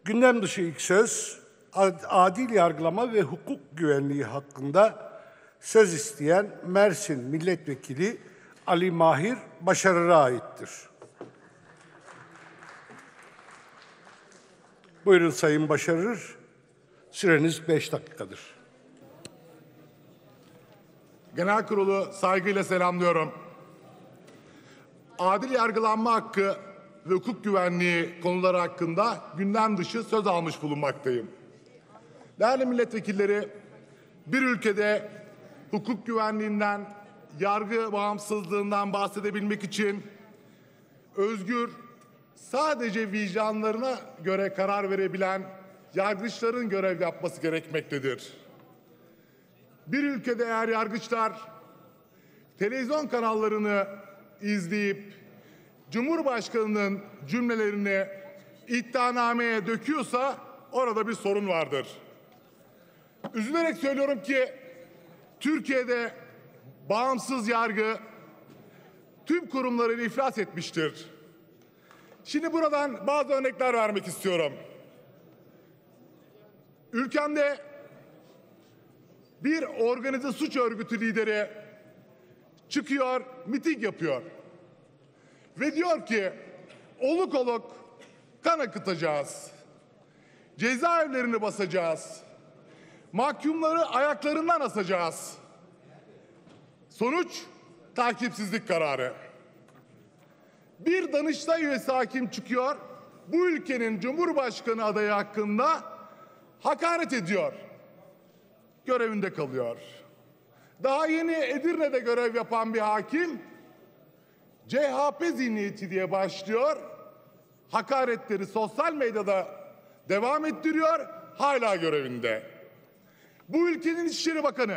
Gündem dışı ilk söz, adil yargılama ve hukuk güvenliği hakkında söz isteyen Mersin Milletvekili Ali Mahir Başarır'a aittir. Buyurun Sayın Başarır, süreniz 5 dakikadır. Genel Kurulu saygıyla selamlıyorum. Adil yargılanma hakkı ve hukuk güvenliği konuları hakkında gündem dışı söz almış bulunmaktayım. Değerli milletvekilleri, bir ülkede hukuk güvenliğinden, yargı bağımsızlığından bahsedebilmek için özgür, sadece vicdanlarına göre karar verebilen yargıçların görev yapması gerekmektedir. Bir ülkede eğer yargıçlar televizyon kanallarını izleyip Cumhurbaşkanı'nın cümlelerini iddianameye döküyorsa orada bir sorun vardır. Üzülerek söylüyorum ki Türkiye'de bağımsız yargı tüm kurumlarıyla iflas etmiştir. Şimdi buradan bazı örnekler vermek istiyorum. Ülkemde bir organize suç örgütü lideri çıkıyor, miting yapıyor. Ve diyor ki, oluk oluk kan akıtacağız. Cezaevlerini basacağız. Mahkumları ayaklarından asacağız. Sonuç, takipsizlik kararı. Bir Danıştay üyesi hakim çıkıyor, bu ülkenin Cumhurbaşkanı adayı hakkında hakaret ediyor. Görevinde kalıyor. Daha yeni Edirne'de görev yapan bir hakim, CHP zihniyeti diye başlıyor, hakaretleri sosyal medyada devam ettiriyor, hala görevinde. Bu ülkenin İçişleri Bakanı,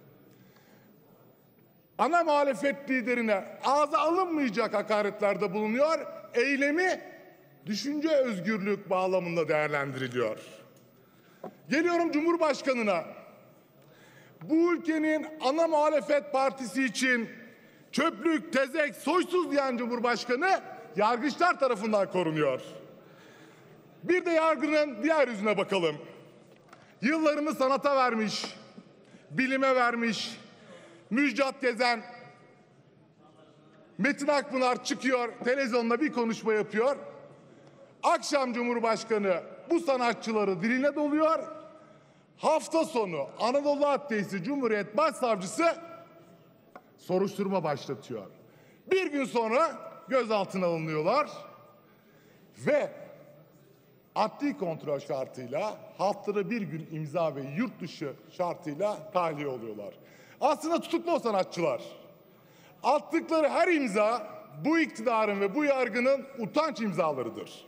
ana muhalefet liderine ağza alınmayacak hakaretlerde bulunuyor, eylemi düşünce özgürlük bağlamında değerlendiriliyor. Geliyorum Cumhurbaşkanı'na. Bu ülkenin ana muhalefet partisi için çöplük, tezek, soysuz diyen Cumhurbaşkanı yargıçlar tarafından korunuyor. Bir de yargının diğer yüzüne bakalım. Yıllarını sanata vermiş, bilime vermiş, Müjdat Gezen, Metin Akpınar çıkıyor, televizyonda bir konuşma yapıyor. Akşam Cumhurbaşkanı bu sanatçıları diline doluyor. Hafta sonu Anadolu Adliyesi Cumhuriyet Başsavcısı soruşturma başlatıyor. Bir gün sonra gözaltına alınıyorlar ve adli kontrol şartıyla haftada bir gün imza ve yurt dışı şartıyla tahliye oluyorlar. Aslında tutuklu o sanatçılar. Attıkları her imza bu iktidarın ve bu yargının utanç imzalarıdır.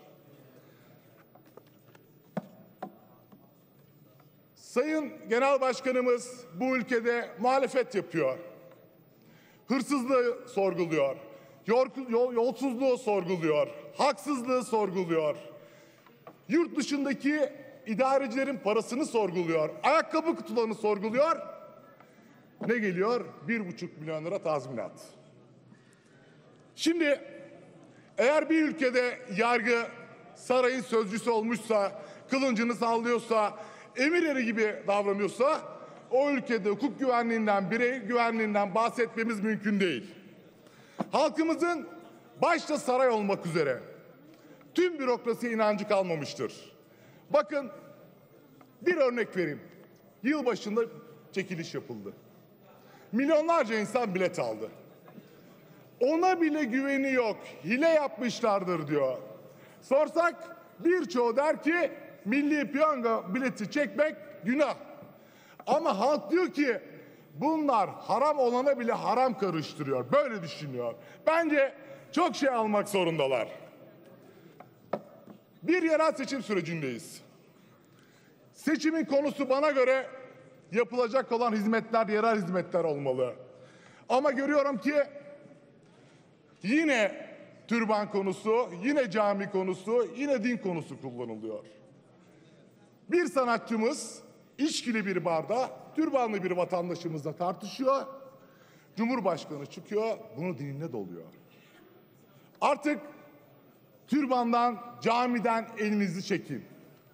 Sayın Genel Başkanımız bu ülkede muhalefet yapıyor. Hırsızlığı sorguluyor. Yolsuzluğu sorguluyor. Haksızlığı sorguluyor. Yurt dışındaki idarecilerin parasını sorguluyor. Ayakkabı kutularını sorguluyor. Ne geliyor? 1,5 milyon lira tazminat. Şimdi eğer bir ülkede yargı sarayın sözcüsü olmuşsa, kılıncını sallıyorsa, emir eri gibi davranıyorsa o ülkede hukuk güvenliğinden, birey güvenliğinden bahsetmemiz mümkün değil. Halkımızın başta saray olmak üzere tüm bürokrasiye inancı kalmamıştır. Bakın bir örnek vereyim. Yılbaşında çekiliş yapıldı. Milyonlarca insan bilet aldı. Ona bile güveni yok. Hile yapmışlardır diyor. Sorsak birçoğu der ki milli piyango bileti çekmek günah. Ama halk diyor ki bunlar haram olana bile haram karıştırıyor. Böyle düşünüyor. Bence çok şey almak zorundalar. Bir yerel seçim sürecindeyiz. Seçimin konusu bana göre yapılacak olan hizmetler yerel hizmetler olmalı. Ama görüyorum ki yine türban konusu, yine cami konusu, yine din konusu kullanılıyor. Bir sanatçımız içkili bir barda türbanlı bir vatandaşımızla tartışıyor. Cumhurbaşkanı çıkıyor, bunu dinine doluyor. Artık türbandan, camiden elinizi çekin.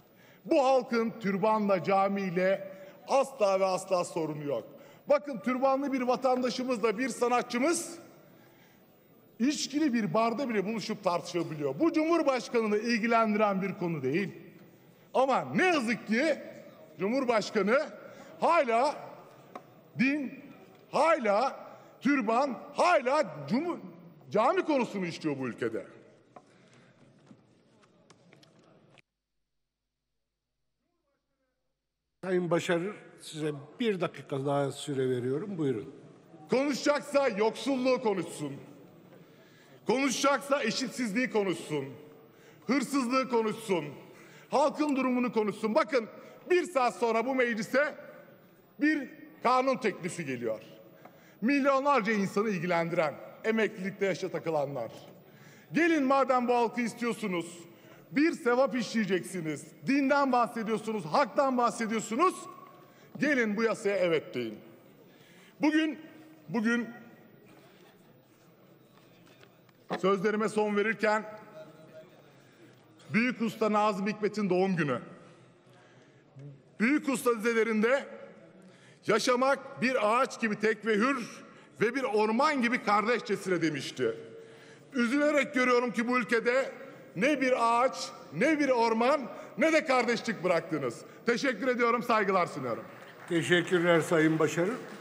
Bu halkın türbanla, camiyle asla ve asla sorunu yok. Bakın, türbanlı bir vatandaşımızla bir sanatçımız içkili bir barda bile buluşup tartışabiliyor. Bu Cumhurbaşkanı'nı ilgilendiren bir konu değil. Ama ne yazık ki Cumhurbaşkanı hala din, hala türban, hala cami konusunu işliyor bu ülkede. Sayın Başarır, size 1 dakika daha süre veriyorum. Buyurun. Konuşacaksa yoksulluğu konuşsun. Konuşacaksa eşitsizliği konuşsun. Hırsızlığı konuşsun. Halkın durumunu konuşsun. Bakın, 1 saat sonra bu meclise bir kanun teklifi geliyor. Milyonlarca insanı ilgilendiren, emeklilikte yaşa takılanlar. Gelin, madem bu halkı istiyorsunuz, bir sevap işleyeceksiniz, dinden bahsediyorsunuz, haktan bahsediyorsunuz, gelin bu yasaya evet deyin. Bugün sözlerime son verirken Büyük Usta Nazım Hikmet'in doğum günü. Büyük Usta dizelerinde yaşamak bir ağaç gibi tek ve hür ve bir orman gibi kardeşçesine demişti. Üzülerek görüyorum ki bu ülkede ne bir ağaç, ne bir orman, ne de kardeşlik bıraktınız. Teşekkür ediyorum, saygılar sunuyorum. Teşekkürler Sayın Başarır.